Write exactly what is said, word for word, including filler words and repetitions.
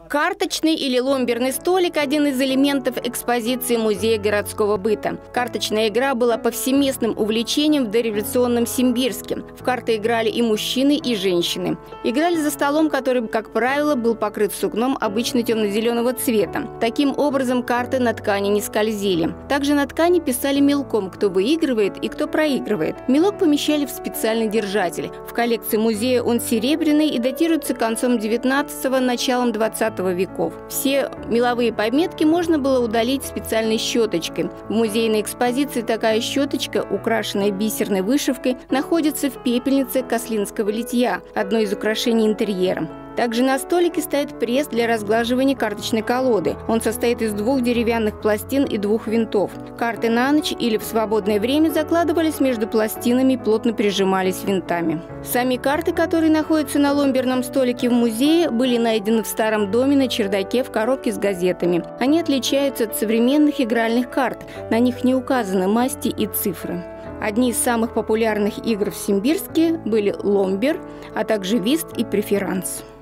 Карточный или ломберный столик – один из элементов экспозиции Музея городского быта. Карточная игра была повсеместным увлечением в дореволюционном Симбирске. В карты играли и мужчины, и женщины. Играли за столом, который, как правило, был покрыт сукном обычно темно-зеленого цвета. Таким образом, карты на ткани не скользили. Также на ткани писали мелком, кто выигрывает и кто проигрывает. Мелок помещали в специальный держатель. В коллекции музея он серебряный и датируется концом девятнадцатого – началом двадцатого веков. Все меловые пометки можно было удалить специальной щеточкой. В музейной экспозиции такая щеточка, украшенная бисерной вышивкой, находится в пепельнице Кослинского литья, одно из украшений интерьера. Также на столике стоит пресс для разглаживания карточной колоды. Он состоит из двух деревянных пластин и двух винтов. Карты на ночь или в свободное время закладывались между пластинами и плотно прижимались винтами. Сами карты, которые находятся на ломберном столике в музее, были найдены в старом доме на чердаке в коробке с газетами. Они отличаются от современных игральных карт. На них не указаны масти и цифры. Одни из самых популярных игр в Симбирске были ломбер, а также вист и преферанс.